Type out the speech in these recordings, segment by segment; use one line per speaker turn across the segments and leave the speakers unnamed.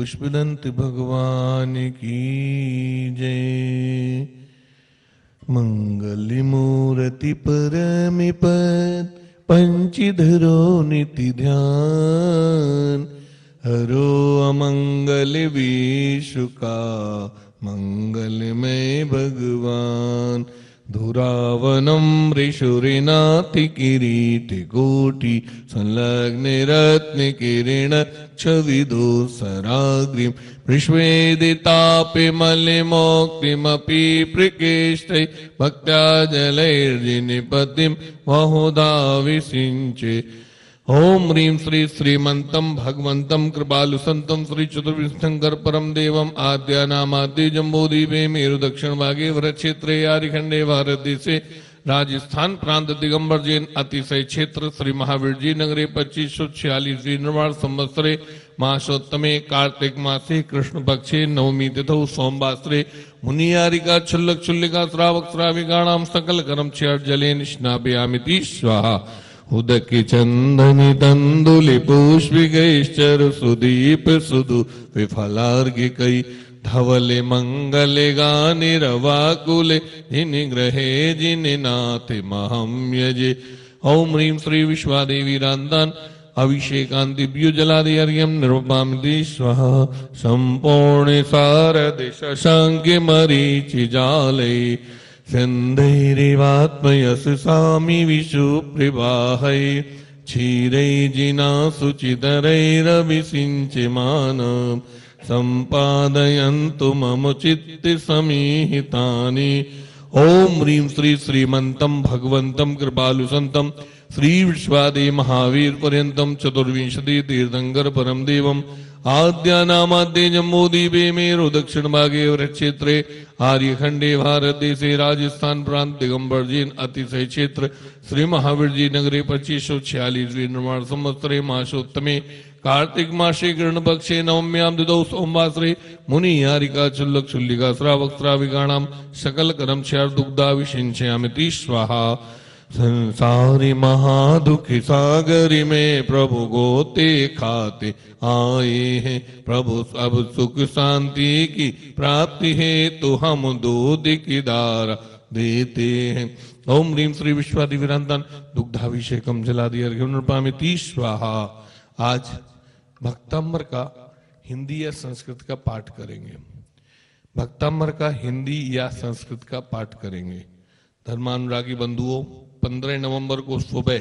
पुष्पदंत भगवान की जय। मंगल मूर्ति परम पद पंचधरो नित्य ध्यान। हरो अमंगल विश्व का मंगलमय भगवान। धुरावनम ऋषुरिनाथि किरीटि कोटि संलग्न रत्न किरण छविदो सराग्रिम विश्वेदितापि मलिमोक्तिमपि प्रकेष्टै भक्त्या जलैर्जिनिपतिं बहुधा विसिञ्चे। ओम ह्रीं श्री श्रीमंतम भगवंतम कृपालु संतम श्री चतुर्विंशंकर परम देवम आद्या नामाद्य जम्बूद्वीपे मेरु दक्षिण भागे वृक्षेत्रे आर्यखंडे भारत देशे राजस्थान प्रांत दिगंबर जैन अतिशय क्षेत्र श्री महावीर जी नगरे 2546 निर्वाण संवत्सरे मासोत्तमे कार्तिक मासे कृष्ण पक्षे नवमी तिथौ सोमवासरे मुनियारिका छुल्लक छुल्लिका श्रावक श्राविकाणाम सकल कर्म जलेन स्नापयामिति स्वाहा। उदक चंदनि तंदुलि पुष्पिकैश्चर सुदीप सुदु विफलार्घिकै धवले मंगले गानि रवाकुले जिनि ग्रहे जिनि नाथे महं यजे। ओम ह्रीं श्री विश्वादेवी रान्तान् अभिषेकान्तिभ्यो जलादि अर्घ्यं निर्वपामि स्वाहा। सम्पूर्णे सारदे शशाङ्के मरीचिजाले सिन्धैरिवात्मयस सामि विशुप्रवाहै क्षीरैर्जिनासुचितरैरभिषिञ्चमानं सम्पादयन्तु मम चित्ते समीहितानि। ओम ह्रीं श्री श्रीमंतम भगवंतम कृपालु संतम श्री विश्वादे महावीर पर्यंतम चतुर्विंशति तीर्थंकर परम देवम आद्यानामाद्य जम्बूद्वीपे मेरु दक्षिण भागे वृक्षेत्रे आर्यखंडे भारत देशे राजस्थान प्रांत दिगंबर जैन अतिशय क्षेत्र श्री महावीर जी नगरे 2546 निर्माण संवत्सरे मासोत्तमे कार्तिक मासे कृष्ण पक्षे नवम्यां तिथौ सोमवासरे मुनि हारिका चुल्लक चुल्लिका श्रावक श्राविकाणां सकल कर्म दुग्धा विषिञ्चयामिति स्वाहा। संसारी महादुखी सागरी में प्रभु गोते खाते आए हैं प्रभु सब सुख शांति की प्राप्ति है तो हम दूध की धारा देते हैं। ओम ह्रीं श्री विश्वादिविरांतान् दुग्धाभिषेकम जलादि अर्घ्यनुपामिति स्वाहा। आज भक्तांबर का हिंदी या संस्कृत का पाठ करेंगे। भक्तांबर का हिंदी या संस्कृत का पाठ करेंगे। धर्मानुरागी बंधुओं, 15 नवंबर को सुबह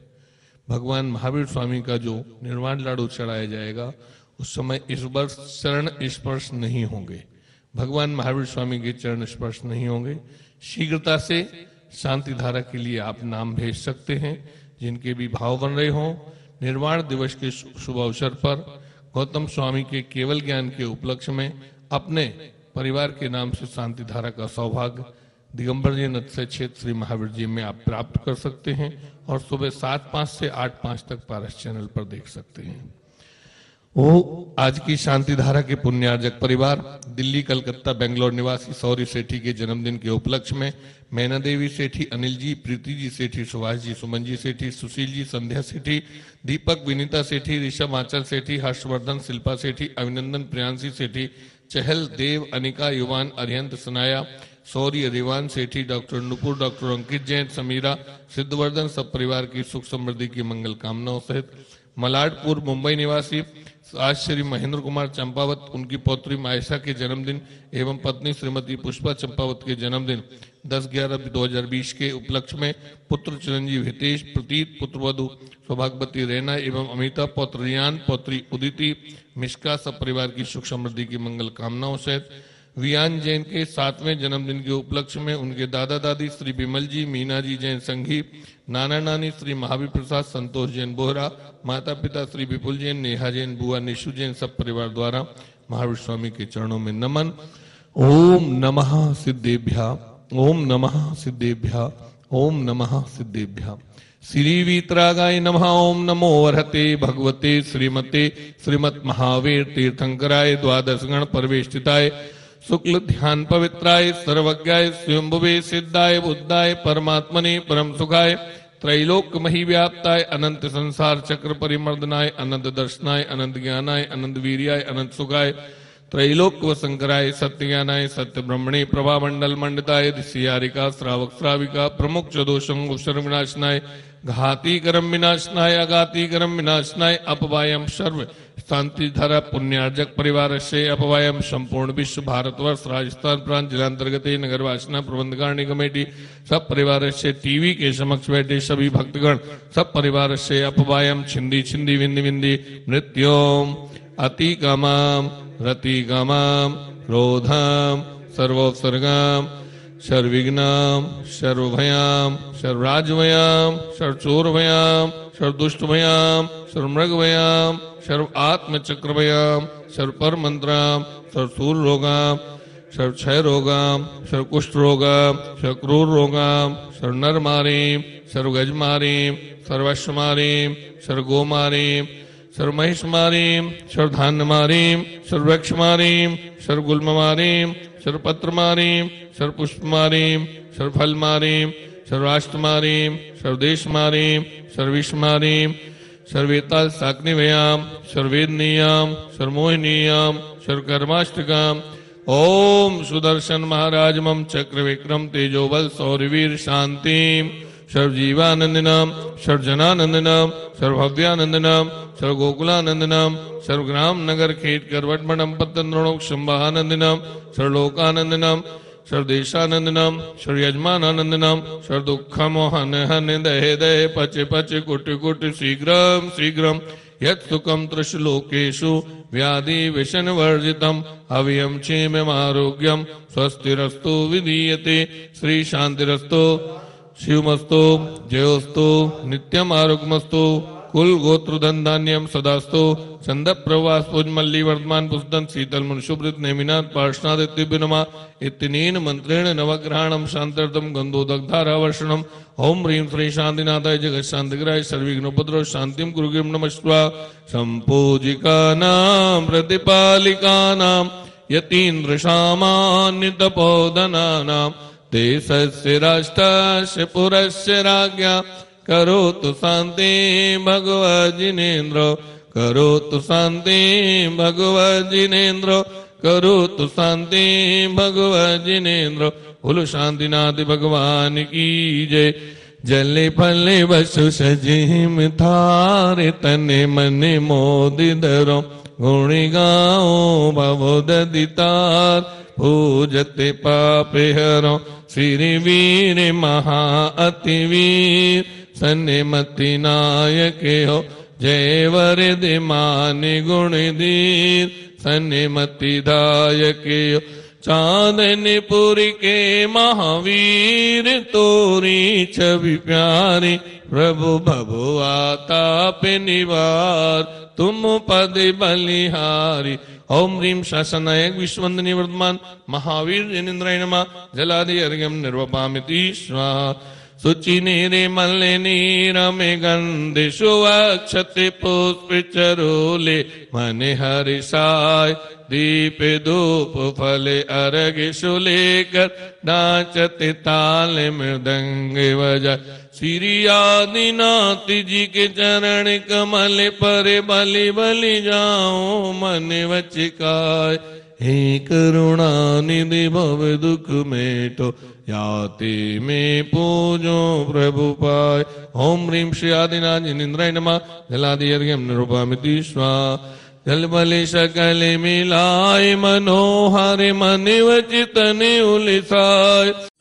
भगवान महावीर स्वामी का जो निर्वाण लाडू चढ़ाया जाएगा उस समय इस वर्ष चरण स्पर्श नहीं होंगे। भगवान महावीर स्वामी के चरण स्पर्श नहीं होंगे। शीघ्रता से शांति धारा के लिए आप नाम भेज सकते हैं जिनके भी भाव बन रहे हों। निर्वाण दिवस के शुभ अवसर पर गौतम स्वामी के केवल ज्ञान के उपलक्ष्य में अपने परिवार के नाम से शांति धारा का सौभाग्य दिगंबर जी अतिशय क्षेत्र श्री महावीर जी में आप प्राप्त कर सकते हैं और सुबह 7:05 से 8:05 तक पारस चैनल पर देख सकते हैं। वो आज की शांति धारा के पुण्यार्जक परिवार दिल्ली, कलकत्ता, बेंगलोर निवासी सौरी सेठी के जन्मदिन के उपलक्ष्य में मैना देवी सेठी, अनिल जी, प्रीति जी सेठी, सुभाष जी, सुमन जी सेठी, सुशील जी, संध्या सेठी, दीपक, विनीता सेठी, ऋषभ, आंचल सेठी, हर्षवर्धन, शिल्पा सेठी, अभिनंदन, प्रियांशी सेठी, चहल, Dev, Anika, Yuvan, Arihant, Sanaya, sorry, Rivaan Sethi, doctor Nupur, doctor Ankit Jain, Samira, Siddhvardhan सब परिवार की सुख समृद्धि की मंगल कामनाओं सहित मलाडपुर मुंबई निवासी आज श्री महेंद्र कुमार चंपावत, उनकी पौत्री मायसा के जन्मदिन एवं पत्नी श्रीमती पुष्पा चंपावत के जन्मदिन 10/11/2020 के उपलक्ष्य में पुत्र चिरंजीव हितेश, प्रतीत, पुत्रवधु सौभाग्यवती रैना एवं अमिता, पौत्र रियान, पौत्री उदिति मिश्का सब परिवार की सुख समृद्धि की मंगल कामनाओं सहित वियान जैन के 7वें जन्मदिन के उपलक्ष्य में उनके दादा दादी श्री विमल जी, मीना जी जैन संघी, नाना नानी श्री महावीर प्रसाद, संतोष जैन बोहरा, माता पिता श्री विपुल जैन, नेहा जैन, बुआ निशु जैन सब परिवार द्वारा महावीर स्वामी के चरणों में नमन। ओम नमः सिद्धेभ्या, ओम नमः सिद्धेभ्या, ओम नमः सिद्धेभ्या। श्री वीतरागाय नमः। ओम नमो वर्हते भगवते श्रीमते श्रीमत् महावीर तीर्थंकराय द्वादश गण परिवेष्टिताय शुक्ल ध्यान पवित्राय सर्वज्ञाय स्वयंभुवे सिद्धाय बुद्धाय परमात्मने परम सुखाय त्रैलोक महिव्याप्ताय अनंत संसार चक्र परिमर्दनाय अनंत दर्शनाय अनंत ज्ञानाय अनंत वीर्याय अनंत सुखाय त्रैलोक व शंकराय सत्य ज्ञानाय सत्य ब्रह्मणे प्रभा मंडल मंडिताय दिशियारिका श्रावक श्राविका प्रमुख दोषम उपसर विनाशनाय घाती करम विनाशनाय अघाती करम विनाशनाय अपवायम सर्व शांति धारा पुण्यार्जक परिवार से अपवायम संपूर्ण विश्व भारतवर्ष राजस्थान प्रांत जिलांतर्गत नगर वासना प्रबंधकारिणी कमेटी सब परिवार से टीवी के समक्ष बैठे सभी भक्तगण सब परिवार से अपवायम छिंदी छिंदी विंदी विंदी मृत्योम अति कामाम रति कामाम क्रोधाम सर्वोत्सर्गाम सर्वविघ्नाम सर्वभयाम सर्वराजभयाम सर्वचोरभयाम सर्वदुष्टभयाम सर्वमृगभयाम सर्व आत्मचक्रभयाम सर्व मंत्राम सर्व स्थूल रोगाम सर्व क्षय रोगाम सर्व कुष्ठ रोगाम सर्व क्रूर रोगाम सर्व नर मारीम सर्व गज मारीम सर्व अश्व मारीम सर्व गो मारीम सर्व महिष मारीम सर्व धान्य मारीम सर्व वृक्ष मारीम सर्व गुल्म मारीम सर्व पत्र मारीम सर्व पुष्प मारीम सर्व फल मारीम सर्व राष्ट्र मारीम सर्व देश मारीम सर्व विश्व मारीम सर्वेताल साग्निवयाम सर्वेदनीयाम सर्वमोहिनीयाम सर्वकर्माष्टकाम ओम सुदर्शन महाराज मम चक्र विक्रम तेजोबल सौरवीर शांतिम सर्वजीवानंदनम सर्वजनानंदनम सर्वभव्यानंदनम सर्वगोकुलानंदनम सर्वग्राम नगर खेत करवट मंडम पतंद्रोणोक शंभानंदनम सर्वलोकानंदनम सर्वदेशानंदनम सर्वयजमानानंदनम सर्वदुःखमोहन हन दहे दहे पचे पचे कुटि कुटि शीघ्रम शीघ्रम यत् सुखम त्रिशलोकेषु व्याधि विषन वर्जितम अव्ययम क्षेममारोग्यम स्वस्तिरस्तु विधीयते श्री शांतिरस्तु शिवमस्तु जयोस्तु नित्यम आरोग्यमस्तु कुल गोत्र धन धान्यम सदास्तु चंद प्रवास पुजमल्ली वर्तमान पुस्तन शीतल मुनुषुभृत नेमिनाथ पार्षनाद दिव्यनमा इत्यनेन मंत्रेण नवग्रहणम शांत्यर्थम गंधोदग्धारावर्षणम ओम ह्रीं श्री शांतिनाथाय जगत शांतिग्राय सर्विघ्नोपद्रव शांतिम गुरुगिम नमस्वा संपूजिकानां प्रतिपालिकानां यतीन्द्र सामान्य तपोधनानां देशस्य राष्ट्रस्य पुरस्य राज्ञा करोतु शांति भगवजिनेन्द्र करोतु शांति भगवजिनेन्द्र करोतु शांति भगवजिनेन्द्र बोलो शांतिनाथ भगवान की जय। जले फले वसु सजिम थारे तने मने मोदि धरो गुणी गाओ भवोदितार पूजते पापे हरो श्री वीर महा अति वीर सन्निमति नायके हो जय वरदे मानि गुण धीर सन्निमति दायके हो चांदनीपुरी के महावीर तोरी छवि प्यारी प्रभु भभु आताप निवार तुम पद बलिहारी। ओम ह्रीं शासनायक विश्ववंदनीय वर्धमान महावीर जैनेन्द्राय नमः। जलादि अर्घ्यम निर्वपामिति स्वाहा। शुचि नीरे मल्ले नीरमे गंधे सुवक्षते पुष्प चरोले मने हरिषाय दीप धूप फले अर्घ्य सुलेकर नाचते ताल मृदंग बजाय श्री आदिनाथ जी के चरण कमल पर बलि बलि जाओ मन वचिकाय हे करुणा निधि भव दुख मेटो याति में पूजो प्रभु पाय। ओम ह्रीं श्री आदिनाथ जैनेन्द्राय नमः। जलादि अर्घ्यम निरूपयामि स्वाहा। जल बलि सकल मिलाय मनोहर मन वचितन उलिसाय